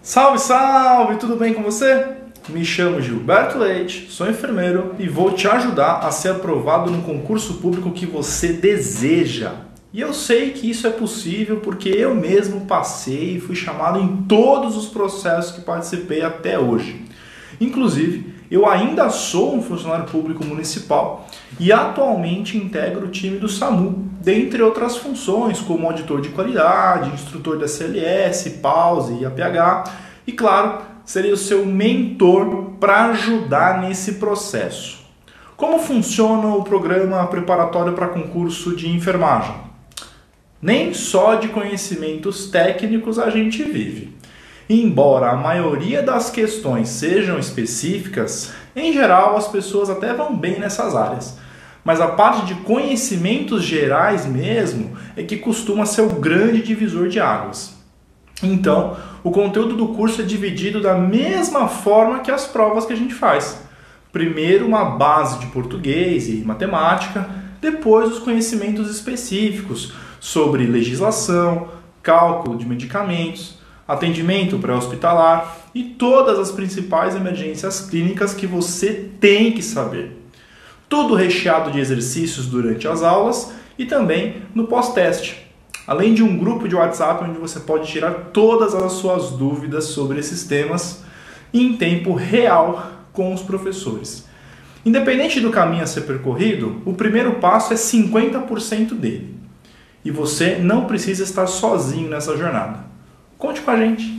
Salve, salve! Tudo bem com você? Me chamo Gilberto Leite, sou enfermeiro e vou te ajudar a ser aprovado no concurso público que você deseja. E eu sei que isso é possível porque eu mesmo passei e fui chamado em todos os processos que participei até hoje. Inclusive, eu ainda sou um funcionário público municipal e atualmente integro o time do SAMU, dentre outras funções como auditor de qualidade, instrutor da CLS, PAUSE e APH e, claro, serei o seu mentor para ajudar nesse processo. Como funciona o programa preparatório para concurso de enfermagem? Nem só de conhecimentos técnicos a gente vive. Embora a maioria das questões sejam específicas, em geral as pessoas até vão bem nessas áreas. Mas a parte de conhecimentos gerais mesmo é que costuma ser o grande divisor de águas. Então, o conteúdo do curso é dividido da mesma forma que as provas que a gente faz. Primeiro uma base de português e matemática, depois os conhecimentos específicos sobre legislação, cálculo de medicamentos, atendimento pré-hospitalar e todas as principais emergências clínicas que você tem que saber. Tudo recheado de exercícios durante as aulas e também no pós-teste. Além de um grupo de WhatsApp onde você pode tirar todas as suas dúvidas sobre esses temas em tempo real com os professores. Independente do caminho a ser percorrido, o primeiro passo é 50% dele. E você não precisa estar sozinho nessa jornada. Conte com a gente!